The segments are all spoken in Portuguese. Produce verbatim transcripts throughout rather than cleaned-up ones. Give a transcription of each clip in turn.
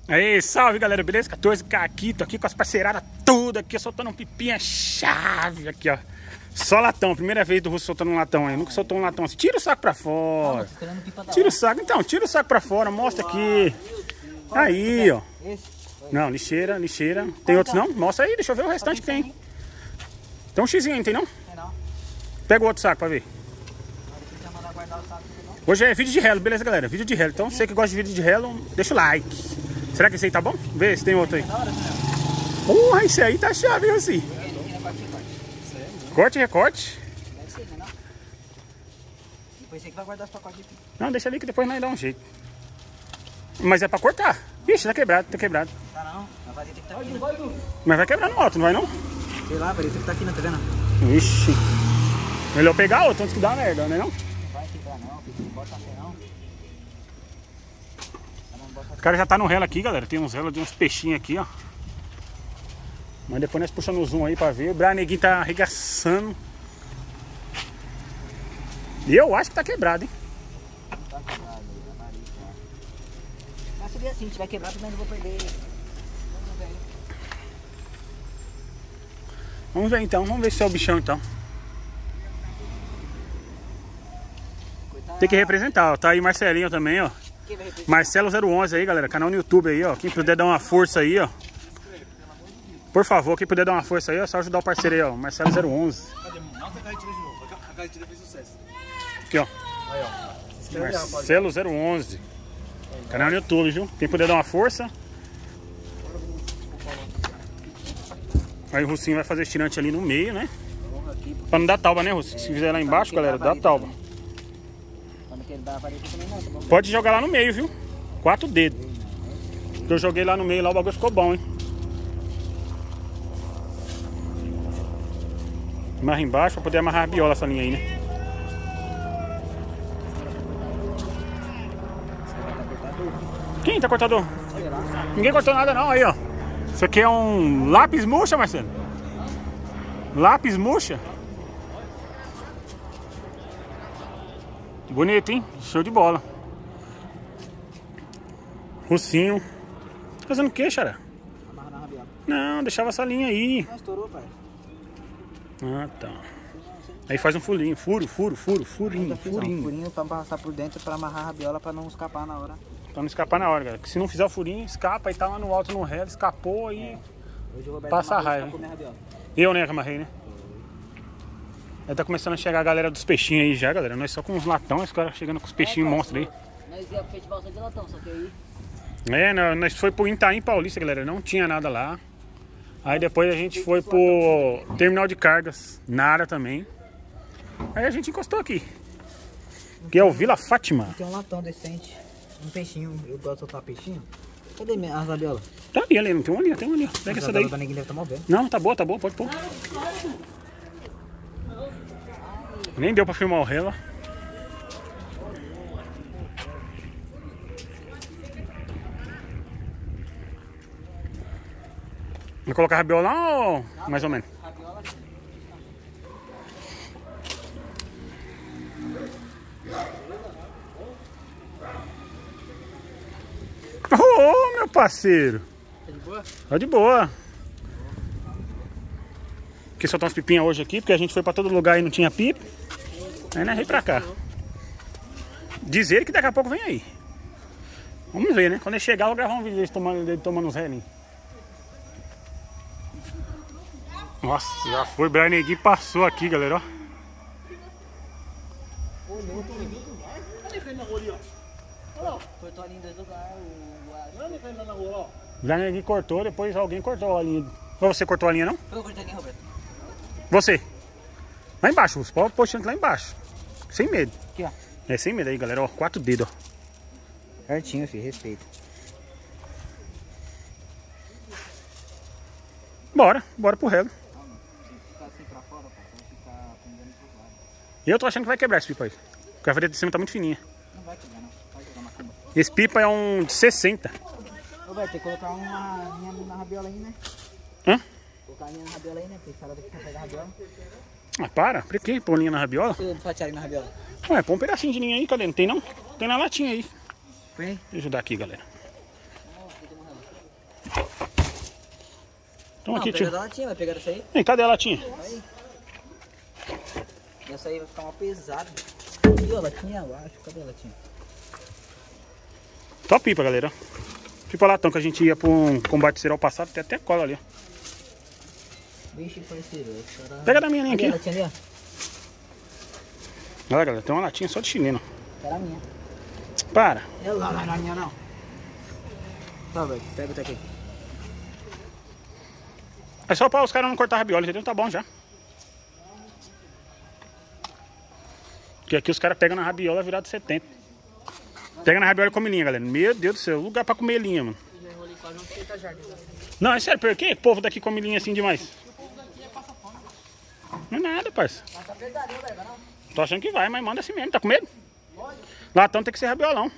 Aí, salve galera, beleza? quatorze K aqui, tô aqui com as parceiradas tudo aqui, soltando um pipinha chave aqui, ó. Só latão, primeira vez do Russo soltando um latão aí, nunca soltou um latão assim. Tira o saco pra fora. Tira o saco, então, tira o saco pra fora, mostra aqui. Aí, ó. Não, lixeira, lixeira. Tem outros não? Mostra aí, deixa eu ver o restante que tem. Tem um xizinho aí, não tem não? Pega o outro saco pra ver. Hoje é vídeo de relo, beleza galera? Vídeo de relo, então você que gosta de vídeo de relo, deixa o like. Será que esse aí tá bom? Vê se tem outro aí. Porra, esse aí tá chave, hein, assim. Corte e recorte. Depois você que vai guardar os pacotes aqui. Não, deixa ali que depois nós dá um jeito. Mas é pra cortar. Ixi, tá quebrado, tá quebrado. Tá não, a vareta tem que estar fina. Mas vai quebrar no alto, não vai não? Sei lá, a vareta tem que estar fina, tá vendo? Ixi. Melhor pegar outro antes que dá merda, né não? Não vai quebrar não, filho. Não bota fé não. O cara já tá no relo aqui, galera. Tem uns relos de uns peixinhos aqui, ó. Mas depois nós puxamos o zoom aí pra ver. O Braneguinho tá arregaçando. E eu acho que tá quebrado, hein? Não tá quebrado, a vareta. Mas se vier assim, se tiver quebrado, também não vou perder. Vamos ver aí. Vamos ver então, vamos ver se é o bichão então. Coitado. Tem que representar, ó. Tá aí Marcelinho também, ó. Quem vai representar? Marcelo zero onze aí, galera. Canal no YouTube aí, ó. Quem puder dar uma força aí, ó. Por favor, quem puder dar uma força aí, é só ajudar o parceiro aí, ó. Marcelo zero onze. Cadê? Nossa, a carretilha de novo. A carretilha fez sucesso. Aqui, ó. Aí, ó. Se inscreve aí, rapaz. Marcelo zero onze. Canal no YouTube, viu? Quem puder dar uma força. Aí o Russinho vai fazer estirante ali no meio, né? Pra não dar tauba, né, Russinho? Se fizer lá embaixo, galera, dá tauba. Quando ele dá a vareta também não, tá bom? Pode jogar lá no meio, viu? Quatro dedos. Eu joguei lá no meio, lá o bagulho ficou bom, hein? Amarra embaixo pra poder amarrar a biola essa linha aí, né? Quem tá cortador? Ninguém cortou nada não, aí ó. Isso aqui é um lápis murcha, Marcelo. Lápis murcha. Bonito, hein? Show de bola. Russinho. Tá fazendo o que, Xará? Amarra na rabiola. Não, deixava essa linha aí. Não estourou, pai. Ah, tá. Aí faz um furinho, furo, furo, furo, furinho, furinho. Um furinho pra passar por dentro pra amarrar a rabiola pra não escapar na hora. Pra não escapar na hora, galera. Porque se não fizer o furinho, escapa e tá lá no alto no relo, escapou aí. Hoje o Roberto Passa a amarrou, raiva, escapou minha rabiola. Eu, né, que amarrei, né? Aí tá começando a chegar a galera dos peixinhos aí já, galera. Nós só com uns latão, os caras chegando com os peixinhos monstros aí. Nós ia pro festival só de latão, só que aí... É, nós nós foi pro Itaim Paulista, galera. Não tinha nada lá. Aí depois a gente foi pro terminal de cargas, nada também. Aí a gente encostou aqui. Que é o Vila Fátima. Tem um latão decente. Um peixinho, eu gosto de soltar peixinho. Cadê minha as rabiolas? Tá ali, ali, não tem uma ali, tem uma ali. Ó. Pega essa daí. A neguinha deve estar mal vendo. Não, tá boa, tá boa, pode pôr. Nem deu pra filmar o relo. Vai colocar rabiola lá ou mais ou menos? Ô, meu parceiro! Tá de boa? Tá de boa. Quis soltar uns pipinhas hoje aqui, porque a gente foi pra todo lugar e não tinha pipa. Aí nós veio pra cá. Diz ele que daqui a pouco vem aí. Vamos ver, né? Quando ele chegar, eu vou gravar um vídeo dele tomando, dele tomando uns relinhos. Nossa, já foi. O Braneguinho passou aqui, galera, ó. Cortou ali em dois lugares. O Braneguinho cortou, depois alguém cortou a linha. Ou você cortou a linha, não? Eu cortei ali, Roberto. Você. Lá embaixo, os pode pôr lá embaixo. Sem medo. Aqui, ó. É, sem medo aí, galera, ó. Quatro dedos, ó. Certinho, filho. Respeito. Bora, bora pro relo. Ficar assim pra fora, pô. Vai ficar pendendo pro lado. Eu tô achando que vai quebrar esse pipa aí. Porque a vareta de cima tá muito fininha. Não vai quebrar, não. Vai jogar uma cama. Esse pipa é um de sessenta. Roberto, tem que colocar uma linha na rabiola aí, né? Hã? Colocar a linha na rabiola aí, né? Porque ela tem que pegar a rabiola. Ah, para. Pra quê? Pôr linha na rabiola? Deixa eu fatiar ali na rabiola. Ué, põe um pedacinho de linha aí, cadê? Não tem não? Tem na latinha aí. Põe aí. Deixa eu ajudar aqui, galera. Então Não, aqui, pega tio. da latinha, vai pegar essa aí. Ei, cadê a latinha? Aí. Essa aí vai ficar uma pesada. Aqui, ó, a latinha, eu acho. Cadê a latinha? Top pipa, galera. Pipa latão que a gente ia pra um combate cereal passado, tem até cola ali, ó. Vixe, parceiro. Cara... Pega da minha linha Cadê aqui. a latinha ali, ó? Olha, galera, tem uma latinha só de chileno. Era a minha. Para. Não, não, não, não, minha não. Tá, velho, pega outra aqui. É só pra os caras não cortar a rabiola, entendeu? Tá bom já. Porque aqui os caras pegam na rabiola virado setenta. Pega na rabiola e come linha, galera. Meu Deus do céu, lugar pra comer linha, mano. Não, é sério, por que o povo daqui come linha assim demais? Não é nada, parça. Tô achando que vai, mas manda assim mesmo. Tá com medo? Latão tem que ser rabiolão.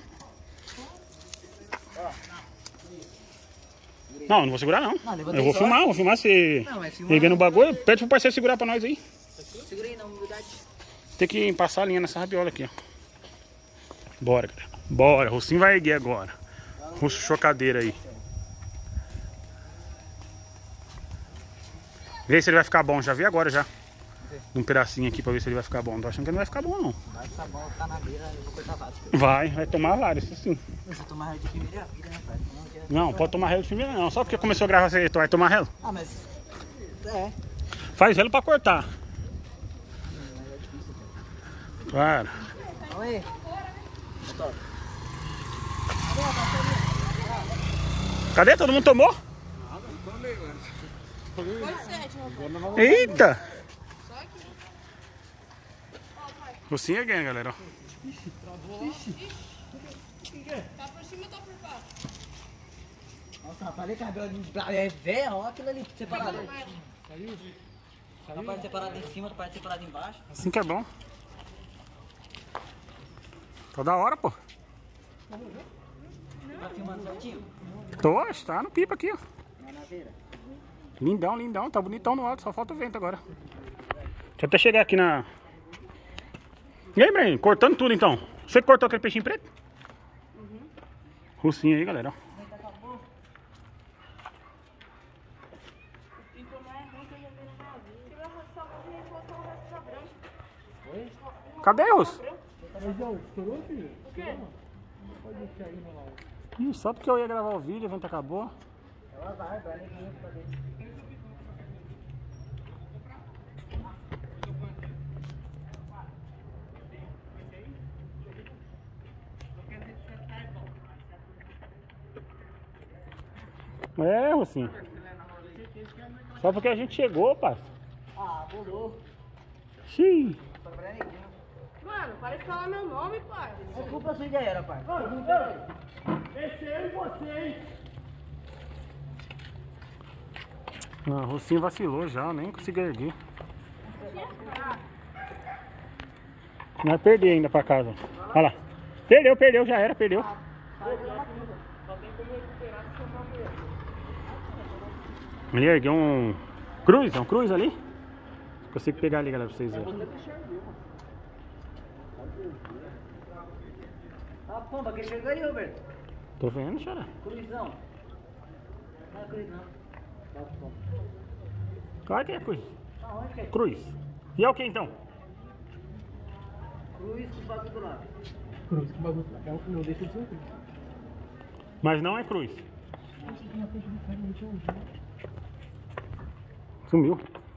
Não, não vou segurar não. Não, levantei Eu vou só. filmar, vou filmar você Não, mas filma- pegando o bagulho. Pede pro parceiro segurar pra nós aí. Segura aí na humildade. Tem que passar a linha nessa rabiola aqui, ó. Bora, cara. Bora, o Russinho vai erguer agora. Russo chocadeira aí. Vê se ele vai ficar bom. Já vi agora já. Um pedacinho aqui pra ver se ele vai ficar bom. Tô achando que ele não vai ficar bom, não. Vai ficar bom, tá na beira, eu vou cortar vários. Vai, vai tomar vários, isso sim. Se eu tomar de primeira é a vida, né, pai? Não, quero- Não, pode tomar relo de primeira não. Só porque começou a gravar você, tu vai tomar relo? Ah, mas... É. Faz relo pra cortar. Mas é difícil, cara. Claro. Calma aí. Stop. Cadê? Todo mundo tomou? Eita! Russinho é ganha, galera. Tá por cima ou tá por baixo? Nossa, falei que a cabelo de é velho, olha aquilo ali separado. Saiu? Uma parte separada em cima, outra parte separada embaixo. Assim que é bom. Tá da hora, pô. Tá filmando certinho? Tô, tá no pipa aqui, ó. Na naveira. Lindão, lindão. Tá bonitão no alto, só falta o vento agora. Deixa eu até chegar aqui na... E aí, Breno? Cortando tudo então. Você que cortou aquele peixinho preto? Uhum. Russinho aí, galera. ó. Cadê, Russo? Ih, só porque eu ia gravar o vídeo, o evento acabou. Ela vai, vai neguinho pra dentro. É, Russinho. Só porque a gente chegou, pai. Ah, bolou. Xiii. Mano, para de falar meu nome, pai. É culpa sua já era, pai. Esse é eu e você, hein? Ah, o Russinho vacilou já, nem consegui erguer. Vai perder ainda pra casa. Olha lá. Perdeu, perdeu, já era, perdeu. Ele ergueu um cruz, é um cruz ali. Consigo pegar ali, galera, pra vocês verem. Ah, pomba, que chegou aí, Roberto? Tô vendo, xará. Cruzão. Não é cruz, não. Tá, pomba. Claro que é cruz. Aonde que é? Cruz. E é o que então? Cruz com o bagulho do lado. Cruz, que bagulho. Não deixa de ser cruz. Mas não é cruz. Sumiu.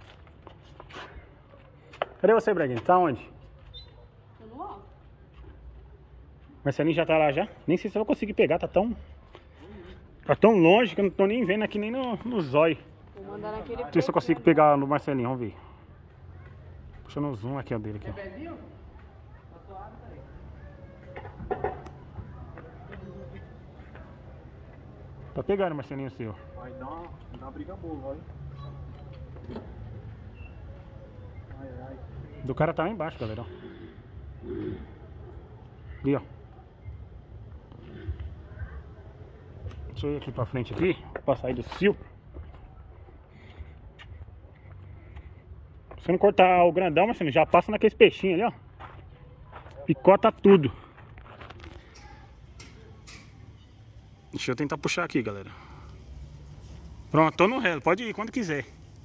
Cadê você, Breguinho? Tá onde? Tô no alto. Marcelinho já tá lá já? Nem sei se eu vou conseguir pegar, tá tão... Tá tão longe que eu não tô nem vendo aqui nem no, no zóio. Vou mandar naquele... Deixa eu ver se eu consigo pegar no Marcelinho, vamos ver. Puxando o zoom aqui, ó, dele aqui, ó. Tá pegando, Marcelinho, o seu. Vai dar uma, dar uma briga boa, olha. Ai, ai. Do cara tá lá embaixo, galera, ó. Ali, ó. Deixa eu ir aqui pra frente aqui, pra sair do cio. Se não cortar o grandão, Marcelinho, já passa naqueles peixinhos ali, ó. Picota tudo. Deixa eu tentar puxar aqui, galera. Pronto, tô no relo. Pode ir quando quiser.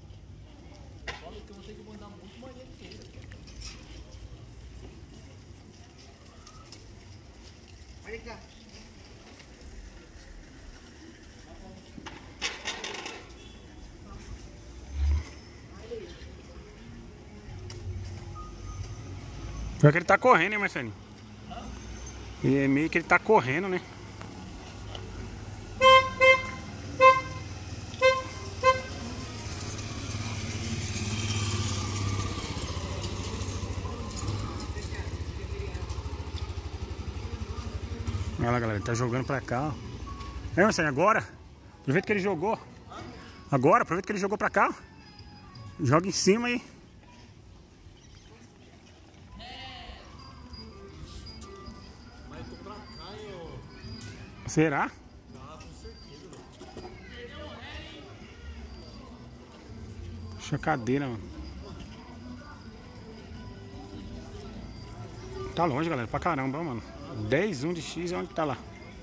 Pior que ele tá correndo, hein, Marcelinho? E é meio que ele tá correndo, né? Olha lá, galera, ele tá jogando pra cá, ó. É, Marcelinho, agora, aproveita que ele jogou. Agora, aproveita que ele jogou pra cá, ó. Joga em cima aí. Será? Ah, com certeza. Puxa a cadeira, mano. Tá longe, galera, pra caramba, mano. dez, um de X, onde tá lá?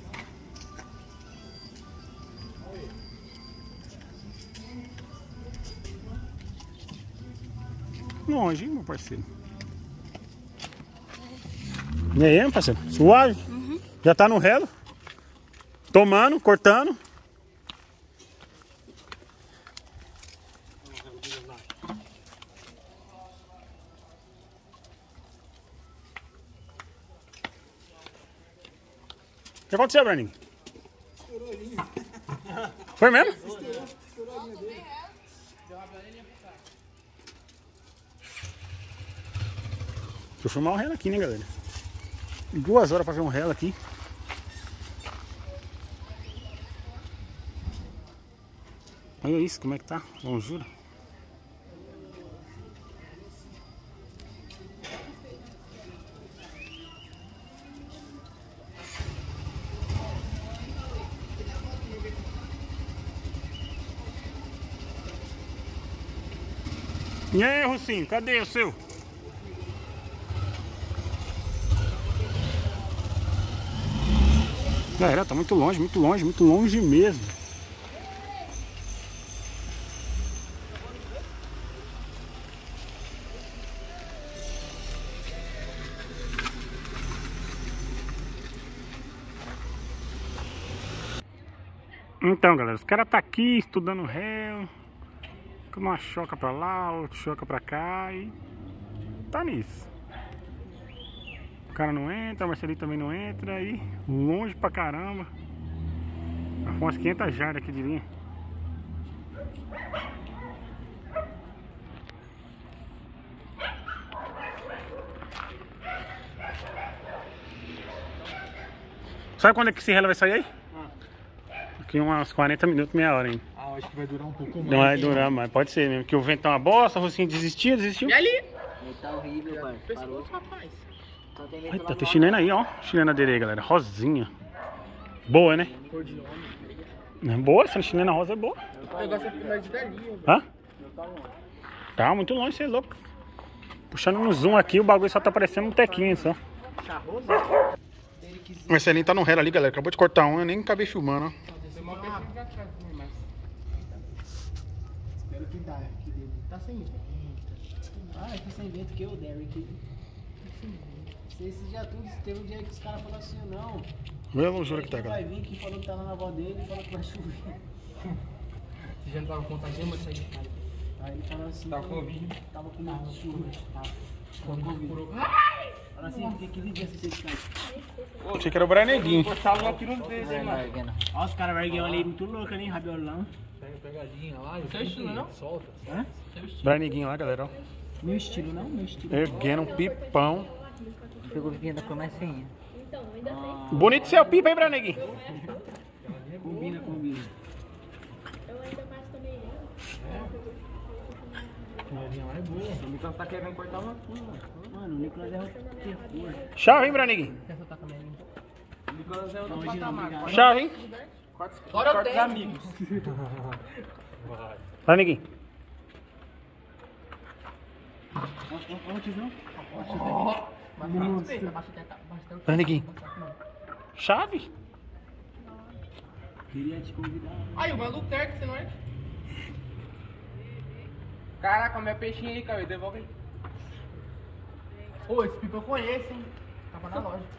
Longe, hein, meu parceiro? E aí, meu parceiro? Suave? Uhum. Já tá no relo? Tomando, cortando. O que aconteceu, Berninho? Estourou a linha. Foi mesmo? Estourou, estourou a linha dele. Deixa eu filmar um relo aqui, né, galera? Duas horas pra ver um relo aqui. Olha isso, como é que tá? Longura. E aí, Russinho, cadê o seu? Galera, tá muito longe, muito longe, muito longe mesmo. Então, galera, os caras tá aqui estudando réu. Uma choca pra lá, outra choca pra cá e tá nisso. O cara não entra, a Marcelinho também não entra e longe pra caramba. Foi umas quinhentas jardas aqui de linha. Sabe quando é que esse relo vai sair aí? Aqui uns quarenta minutos, meia hora, hein? Ah, acho que vai durar um pouco mais. Não vai durar mais, pode ser mesmo. Porque o vento tá uma bosta, o Rocinho desistiu, desistiu. E ali? Ele tá horrível, pai. Parou. Rapaz. Ai, tá, tem chilena aí, ó. Chilena dele aí, galera. Rosinha. Boa, né? Boa, essa chilena rosa é boa. O negócio é mais de dali. Hã? Tá muito longe, você é louco. Puxando no zoom aqui, o bagulho só tá parecendo um tequinho só. O Marcelinho tá no relo ali, galera. Acabou de cortar um, eu nem acabei filmando, ó. Espero que dá, que dê. Tá sem vento. Ah, tá sem vento que o Derek. Esses já tudo, teve um dia que os caras falaram assim, não. Olha a longura que tá, Vai galera. vir que falou que tá lá na avó dele e falou que vai chover. Você já não tava contagiando, mas saiu. Aí ele falou assim, Tava com Covid? Tava com nada, chuva. Tava com Covid. Falou assim, porque aquele dia você de casa. Achei que era o Braneguinho. Gostava aqui nos dedos, hein, mano. Olha os caras vergueu ali, muito louco ali, rabiolão. Pega pegadinha lá. Seu estilo, não? Solta. Hã? Braneguinho lá, galera, ó. Meu estilo não, meu estilo. Erguendo um pipão. Pegou o pipinho da cor mais feinha. Bonito seu pipa, hein, Braneguinho? Combina, combina. É boa. O Nicolas tá querendo cortar uma curva. Mano, o Nicolas é outro terror. Chave, hein, Braneguinho? O Nicolas é outro patamar. Chave, hein? Agora eu Corta os tenho. amigos. Braneguinho. Antes não? Braneguinho. Chave? Queria te convidar. Aí, o maluco quer que você não é? Caraca, meu peixinho aí, Caio, devolve aí. Ô, esse pipa eu conheço, hein? Tava na loja.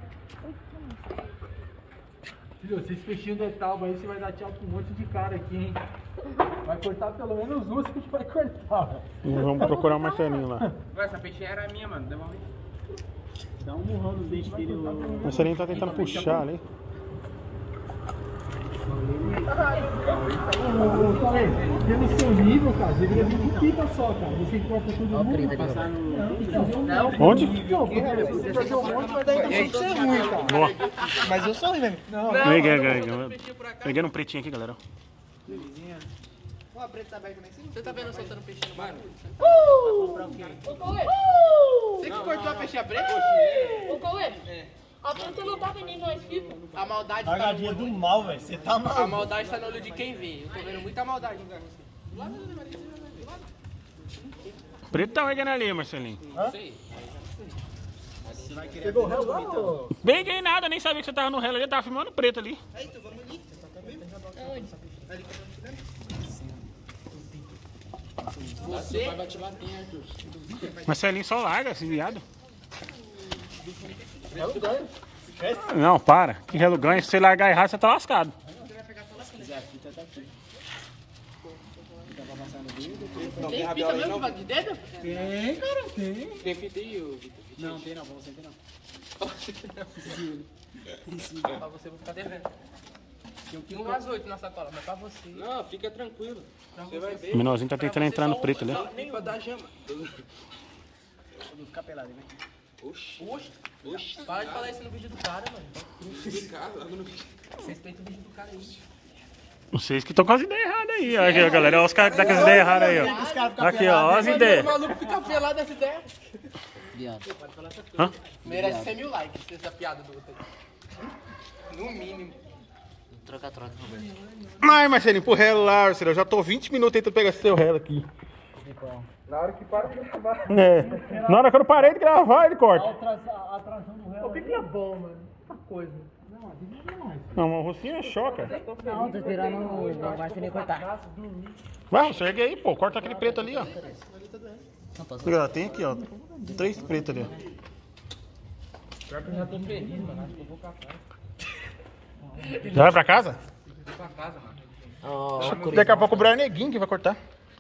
Filho, se esse peixinho de talba aí, você vai dar tchau pra um monte de cara aqui, hein? Vai cortar pelo menos um, que a gente vai cortar, velho. Vamos procurar o Marcelinho lá. Ué, essa peixinha era minha, mano, devolve aí. Dá um murrão nos dentes dele. O Marcelinho tá tentando puxar ali. Ô, Cauê, pelo seu nível, cara, deveria vir com pipa só, cara. Você corta todo mundo. Passar no... Onde? Não, você perdeu um monte, mas daí não tem que ser ruim, cara. Boa. Mas eu sou ruim mesmo. Não, Peguei, peguei um pretinho aqui, galera. Ó, a preta tá aberta lá em cima. Você tá vendo eu soltando peixinho no mar? Ô, Cauê! Você que cortou a peixinha preta? Ô, Cauê! A fruta não tá vendendo mais pipa. A maldade tá Largadinha do mal, velho. Você tá mal. A maldade tá no olho de quem vê. Eu tô vendo muita maldade em você. Preto tá pegando ali, Marcelinho. Não sei. Pegou o réu lá, ô? Peguei nada, nem sabia que você tava no réu ali, tava filmando preto ali. Aí, tu, vamos ali. Você vai te bater, Arthur. Marcelinho só larga esse viado. Réu ganha. Não, para. Que relo ganha. Se você largar errado, você tá lascado. Não tem fita mesmo pra de dedo? Tem, cara, tem. Tem fita aí, ô Vitor? Não, tem não, pra você tem não. Pra você eu vou ficar devendo. Eu tenho umas oito na sacola, mas pra você. Não, fica tranquilo. Você vai ver. O menorzinho tá tentando entrar no preto ali. Nem pra dar jama. Eu vou ficar pelado, né? Oxi. Oxi. Oxi. Para de falar isso no vídeo do cara, mano. Respeita o vídeo do cara aí. Vocês que estão com as ideias erradas aí. Olha aqui, ó, galera. Olha os caras que tá com as ideias erradas aí, ó. Aqui, ó. Olha as ideias. O maluco fica pelado dessa ideia. Viado. Hã? Merece cem mil likes essa piada do outro aí. No mínimo. Troca, troca, Roberto. Ai, Marcelinho, pro relo lá, Marcelinho. Eu já tô vinte minutos tentando pegar esse seu relo aqui. Na hora que para de gravar. É. Na hora que eu não parei de gravar, ele corta. A atração do réu. O que que é bom, mano? Uma coisa. Não, aqui não é mais. Não, mas o rocinho é choca. Não, tô esperando o Marcelinho cortar. Vai, você ergue aí, pô. Corta aquele preto ali, ó. Não posso. Aqui, ó, tem aqui, ó. Três pretos ali, ó. Pior que eu já tô feliz, mano. Acho que eu vou pra casa. Já vai pra casa? Vou pra casa, mano. Oh, Daqui a pouco o Brian Neguinho que vai cortar.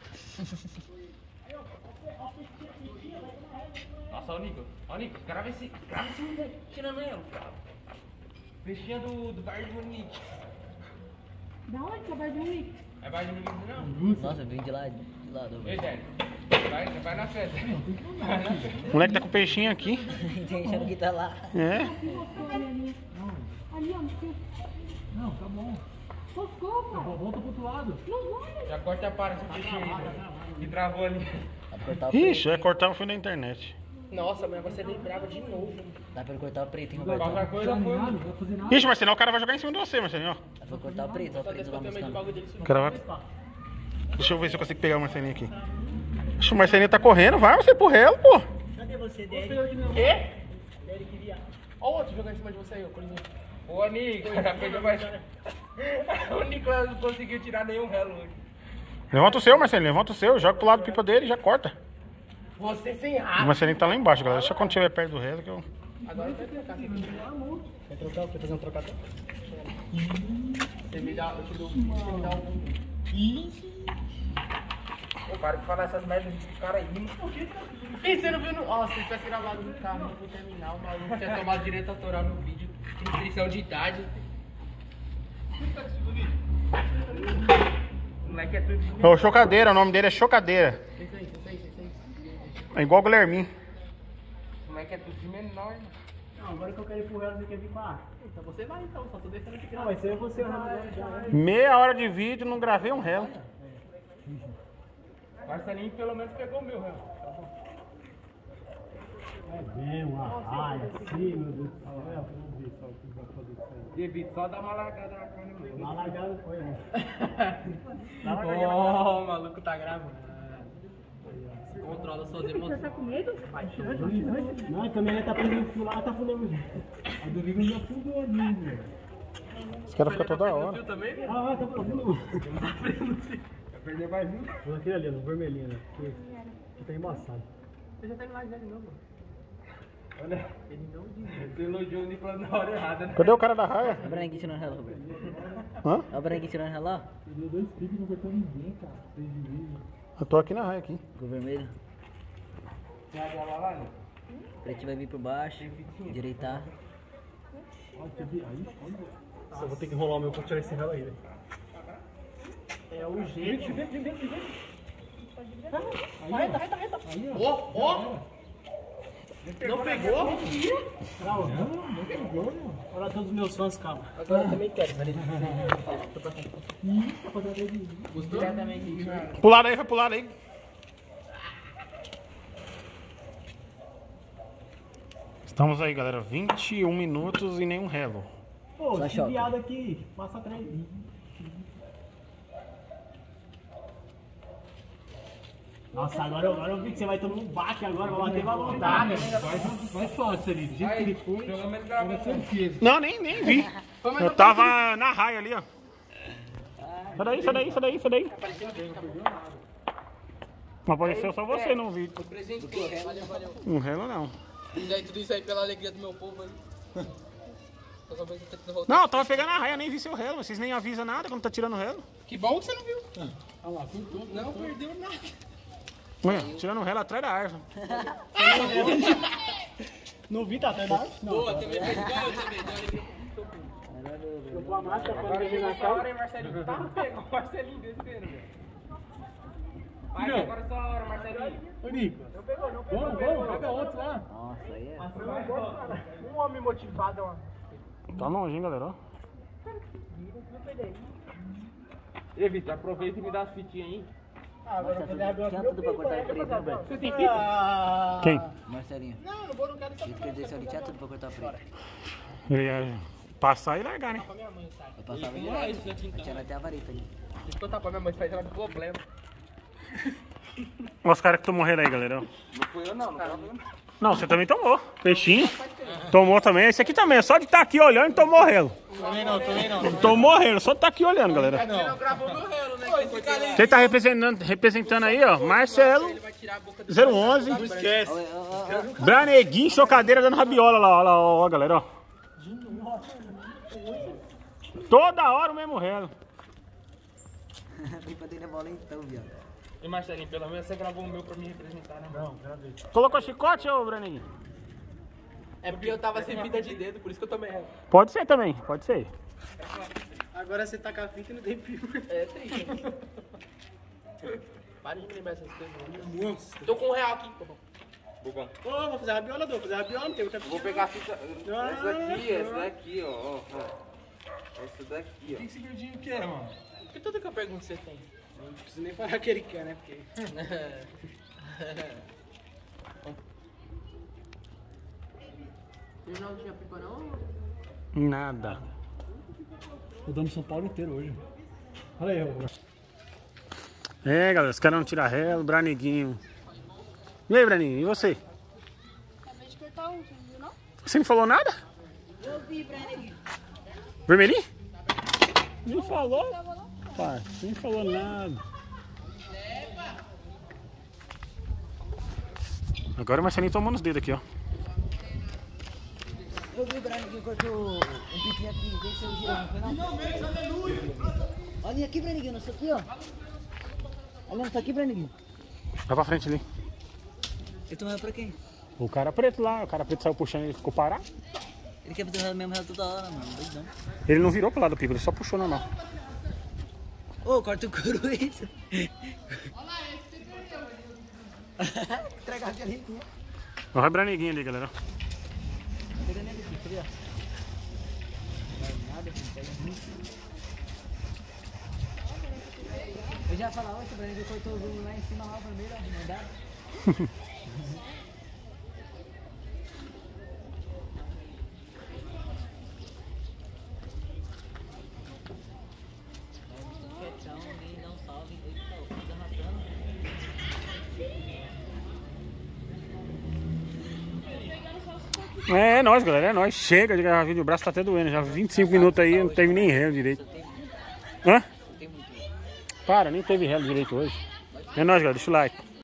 Nossa, ó o Nico. Ó o Nico, grava esse. Grava esse moleque tirando eu, cara. Peixinha do, do Bayern de Munique. Da onde que é o Bayern de Munique? É Bayern de Munique, não? Nossa, eu vim de lá, de lá do. Ei, Dani. Vai, vai na festa. Vai na festa. O moleque tá com o peixinho aqui. Tem achando que tá lá. É. Ali, ó, no fio. Não, tá bom. Foscou, pô. Volta pro outro lado. Não vai. Já corta a para esse peixinho aí, velho. Que travou ali. Dá pra cortar o Ixi, preto. vai cortar o fio da internet. Nossa, mas você lembrava de novo. Dá pra cortar o preto, hein, Roberto? Qualquer coisa foi. Não vai fazer nada. Ixi, Marcelinho, o cara vai jogar em cima de você, Marcelinho, ó. Dá pra cortar o preto, ó, o preto lá buscando. O cara vai... Deixa eu ver se eu consigo pegar o Marcelinho aqui. Ixi, o Marcelinho tá correndo, vai você pro relo, pô. Cadê você, Derek? Quê? Derek viado. Olha o outro jogando em cima de você aí, ó, Colinho. Ô, Nico, já pegou mais. O Nicolas não conseguiu tirar nenhum relo hoje. Levanta o seu, Marcelinho, levanta o seu, joga pro lado do pipa dele e já corta. Você sem O raça. Marcelinho tá lá embaixo, galera. Deixa quando estiver perto do relo que eu... Agora vai trocar. Quer trocar? Quer fazer um trocador? Você me dá, eu te dou, você me dá um... Pô, para de falar essas merdas do cara aí. Ih, você não viu no... Ó, se tivesse gravado no carro, não vou terminar, o maluco tinha tomado direito autoral no vídeo. Restrição de idade. O moleque é tudo... Ô, Chocadeira, o nome dele é Chocadeira. Isso aí, isso aí, isso aí. É igual o Guilherminho. O moleque é tudo de menor, mano. Não, agora que eu quero ir pro réu, você quer vir pra cá. Então você vai então, só tô deixando de Não, vai ser você o réu já. Meia hora de vídeo, não gravei um relo. Marcelinho pelo menos pegou o meu, réu. É bem uma raia, assim, meu Deus do céu. Vamos ver só o que vai fazer isso aí. David, só dá uma largada na carne, mano. Uma largada foi, né? Ó, o maluco tá gravando. Controla suas emoções. Você tá com medo? Não, a câmera tá prendendo o fio lá, tá fundando. A do Vigo já fundou ali, velho. Os caras ficam toda hora. Viu também? Ah, tá fazendo. Perder mais um. Vou aquele ali, no vermelhinho, né? Que, que tá embaçado. Você já tá mais velho, não, mano. Olha, ele não diz. Você elogiou o Nicolas na hora errada, né? Cadê o cara da raia? Olha o Branquinho tirando relógio, Roberto. Hã? Olha o Branquinho tirando relógio. Ele deu dois cliques e não apertou ninguém, cara. Fez de vídeo. Eu tô aqui na raia aqui. Com o vermelho. Tem água lá, lá, né? O pretinho vai vir por baixo. Direitar. Olha, teve aí, olha. Nossa, eu vou ter que enrolar o meu pra tirar esse relo aí, velho. É o jeito. Vem, vem, vem, vem, vem. Reta, reta, reta. Ó, ó! Não pegou? Não, não pegou, mano. Olha todos os meus fãs, calma. Agora eu também quero, peraí. Gostou? Pro lado aí, vai pro lado aí. Estamos aí, galera. vinte e um minutos e nenhum relo. Pô, Só esse choque. viado aqui, passa atrás. Nossa, agora, eu- agora eu vi que você vai tomar um baque agora, vai bater uma vontade. Vai, vai forte ali, do jeito que ele foi. Jogamos ele gravando. certeza. Não, nem, nem vi. Eu tava na raia ali, ó. Sai daí, sai daí, sai daí, sai daí. Não apareceu só você no vídeo. Presenteou. Valeu, valeu. Um relo não. E aí, tudo isso aí pela alegria do meu povo, hein? Tô só pensando que voltar. Não, eu tava pegando a raia, nem vi seu relo. Vocês nem avisam nada quando tá tirando o relo. Que bom que você não viu. Olha lá, tudo. Não perdeu nada. Olha, tirando o relo atrás da árvore. Não vi, tá atrás da árvore? Não. Boa, também fez igual eu também. Deu alegria. Eu vou a máscara pra Agora ver chegou na essa cara. hora, hein, Marcelinho? Tá, pegou o Marcelinho desespero, velho. Vai, Não. agora é sua hora, Marcelinho. Ô, Nico. Não pegou, não pegou. Vamos, vamos, pega outro lá. Nossa, aí é. Um homem motivado, ó. Tá longe, hein, galera. Ó. Ei, Vitor, aproveita e me dá as fitinhas aí. Nossa, tinha tudo pra cortar o preto, né, Roberto? Você tem fita? Quem? Marcelinho. Não, não vou, não quero O jeito que ele desceu ali, tinha tudo pra cortar o preto. Ele ia passar e largar, né? Minha mãe, sai. Eu passava Vamos lá, isso direto. aqui então. Tinha até a vareta ali. Deixa eu contar pra minha mãe, faz ela com problema. Olha os caras que estão morrendo aí, galera. ó. Não fui eu não, não quero ver. Não, você também tomou. Peixinho. Tomou também. Esse aqui também. Só de estar aqui olhando, tomou relo. Também não, também não. Tomou relo. Só de estar aqui olhando, galera. Você não gravou meu relo, né? Esse cara aí. Quem tá representando, representando aí, ó. Marcelo, Ele vai tirar a boca do zero onze. Olha, olha, olha, Braneguinho, chocadeira dando rabiola lá, ó, lá, ó, ó, galera, ó. Toda hora o mesmo relo. olha. Pra ter a bola então, viado. E Marcelinho, pelo menos você gravou o meu pra me representar, né? Não, gravei. Colocou chicote, ô Braneguinho? É porque eu tava sem fita de dedo, por isso que eu tomei relo. Pode ser também, pode ser. Agora você tá com a fita e não tem pio. É triste. Para de me lembrar essas coisas. Nossa. Tô com um real aqui. Bugão. Ô, vou fazer rabiola, Dô. Fazer rabiola, não tem outra Vou pegar a fita. Essa daqui, essa daqui, ó. ó, ó. Essa daqui, ó. Esse gordinho o que é, mano? Porque tudo que eu pergunto você tem. Não preciso nem falar que ele quer, né? Porque... Eu não tinha pipa não? Nada. Rodamos São Paulo inteiro hoje. Olha aí, ó. É, galera, os caras não tiram relo, Braneguinho. E aí, Braninho, e você? Acabei de cortar um, você não viu não? Você não falou nada? Eu vi, Braneguinho. Vermelhinho? Não falou? Pai, nem falou nada. Agora o Marcelinho tomou nos dedos aqui, ó. Eu vi o Braneguinho cortou um pipinho aqui, deixa eu girar, não foi não? Olha aqui, Braneguinho, isso aqui, ó. Olha, isso aqui, Braneguinho. Vai pra frente ali. Ele tomou pra quem? O cara preto lá, o cara preto saiu puxando e ele ficou parado. Ele quer fazer o mesmo reto toda hora, mano, doidão. Ele não virou pro lado do pico, ele só puxou normal. Ô, corta o couro isso. Entregar aqui ali, né? Vai Braneguinho ali, galera. Pegando ele aqui, cadê, ó? Não nada, filho, pega muito. Eu já ia falar, oxe, o Braneguinho cortou o volume lá em cima, lá primeiro, ó, mandado. Quietão, ninguém dá um salve, eita, ó, fica arrastando. É, é nóis, galera, é nóis. Chega de gravar vídeo, o braço tá até doendo. Já vinte e cinco minutos aí, não teve nem relo direito. Hã? Tem muito. Para, nem teve relo direito hoje. É nóis, galera. Deixa o like.